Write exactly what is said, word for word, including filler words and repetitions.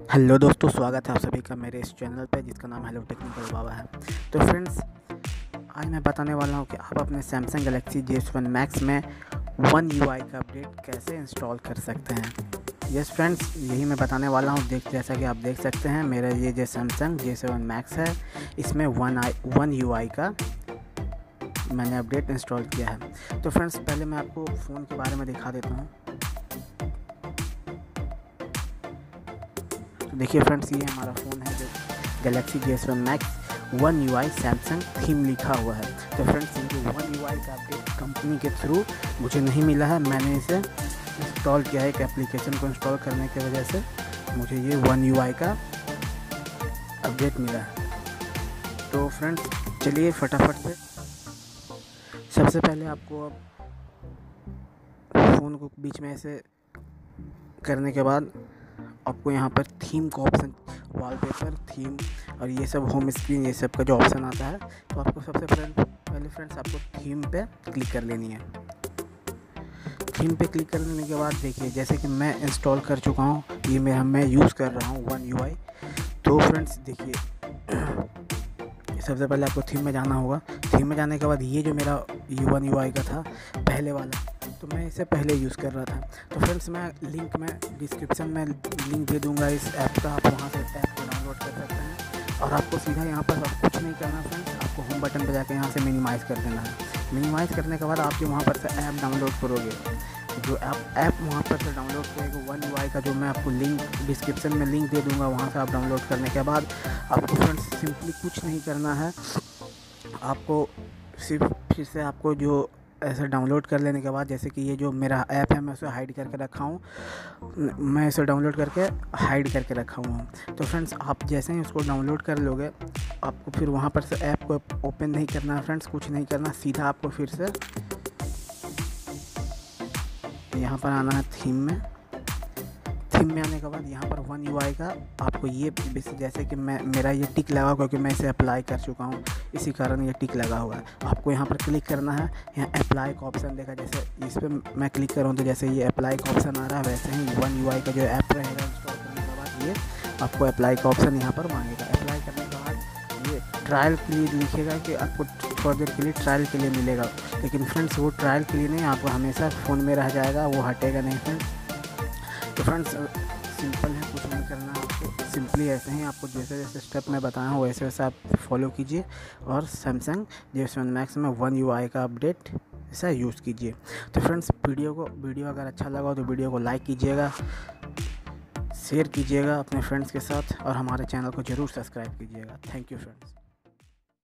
Hello दोस्तों, स्वागत है आप सभी का मेरे इस चैनल पे जिसका नाम हेलो टेक्निकल बाबा है। तो फ्रेंड्स, आज मैं बताने वाला हूँ कि आप अपने Samsung Galaxy J S one max में वन यू आई का अपडेट कैसे इंस्टॉल कर सकते हैं। यस फ्रेंड्स, यही मैं बताने वाला हूँ। देख जैसा कि आप देख सकते हैं, मेरा ये जो Samsung J S one max है, इसमें वन आई वन यू आई का मैंने अपडेट इंस्टॉल किया है। तो फ्रेंड्स, पहले मैं आपको फ़ोन के बारे में दिखा देता हूँ। देखिए फ्रेंड्स, ये हमारा फ़ोन है जो Galaxy J S one max one you I Samsung theme लिखा हुआ है। तो फ्रेंड्स, ये वन यू आई का अपडेट कंपनी के थ्रू मुझे नहीं मिला है। मैंने इसे इंस्टॉल किया है, एक एप्लीकेशन को इंस्टॉल करने की वजह से मुझे ये वन यू आई का अपडेट मिला है। तो फ्रेंड्स, चलिए फटाफट से सबसे पहले आपको अब फ़ोन को बीच में ऐसे करने के बाद आपको यहाँ पर थीम का ऑप्शन, वॉलपेपर, थीम और ये सब होम स्क्रीन, ये सब का जो ऑप्शन आता है, तो आपको सबसे पहले पहले फ्रेंड्स आपको थीम पे क्लिक कर लेनी है। थीम पे क्लिक कर लेने के बाद देखिए, जैसे कि मैं इंस्टॉल कर चुका हूँ, ये मैं मैं यूज़ कर रहा हूँ वन यू आई। तो फ्रेंड्स देखिए, सबसे पहले आपको थीम में जाना होगा। थीम में जाने के बाद ये जो मेरा यू वन यू आई का था पहले वाला, तो मैं इसे पहले यूज़ कर रहा था। तो फ्रेंड्स, मैं लिंक में डिस्क्रिप्शन में लिंक दे दूंगा इस ऐप का, आप वहाँ से ऐप को डाउनलोड कर सकते हैं। और आपको सीधा यहाँ पर कुछ नहीं करना फ्रेंड्स, आपको होम बटन पर जाकर यहाँ से मिनिमाइज़ कर देना है। मिनिमाइज़ करने के बाद आप जो वहाँ पर से ऐप डाउनलोड करोगे, जो आप ऐप वहाँ पर से डाउनलोड करेंगे वन यू आई का, जो मैं आपको लिंक डिस्क्रिप्शन में लिंक दे दूँगा, वहाँ से आप डाउनलोड करने के बाद आपको फ्रेंड्स सिंपली कुछ नहीं करना है। आपको सिर्फ फिर से आपको जो ऐसे डाउनलोड कर लेने के बाद, जैसे कि ये जो मेरा ऐप है मैं उसे हाइड करके रखा हूँ, मैं इसे डाउनलोड करके हाइड करके रखा हुआ हूँ। तो फ्रेंड्स, आप जैसे ही उसको डाउनलोड कर लोगे, आपको फिर वहाँ पर से ऐप को ओपन नहीं करना है फ्रेंड्स, कुछ नहीं करना, सीधा आपको फिर से यहाँ पर आना है थीम में। थीम में आने के बाद यहाँ पर वन यू आई का आपको ये, जैसे कि मैं मेरा ये टिक लगा हुआ क्योंकि मैं इसे अप्लाई कर चुका हूँ, इसी कारण ये टिक लगा हुआ है। आपको यहाँ पर क्लिक करना है, यहाँ अप्लाई का ऑप्शन देखा, जैसे इस पर मैं क्लिक करूँ तो जैसे ये अप्लाई का ऑप्शन आ रहा है, वैसे ही वन यू आई का जो ऐप रहेगा इंस्टॉल करने के बाद ये आपको अप्लाई का ऑप्शन यहाँ पर मांगेगा। अप्लाई करने के बाद ये ट्रायल के लिए लिखेगा कि आपको थोड़ी देर के लिए ट्रायल के लिए मिलेगा, लेकिन फ्रेंड्स वो ट्रायल के लिए नहीं, आपको हमेशा फ़ोन में रह जाएगा, वो हटेगा नहीं फ्रेंड्स। तो फ्रेंड्स, सिंपल है, कुछ नहीं करना है आपको, सिंपली ऐसे ही आपको जैसे जैसे स्टेप मैं बताया हूँ वैसे वैसे आप फॉलो कीजिए और Samsung J S one max में वन यू आई का अपडेट ऐसा यूज़ कीजिए। तो फ्रेंड्स, वीडियो को वीडियो अगर अच्छा लगा हो तो वीडियो को लाइक कीजिएगा, शेयर कीजिएगा अपने फ्रेंड्स के साथ और हमारे चैनल को ज़रूर सब्सक्राइब कीजिएगा। Thank you friends.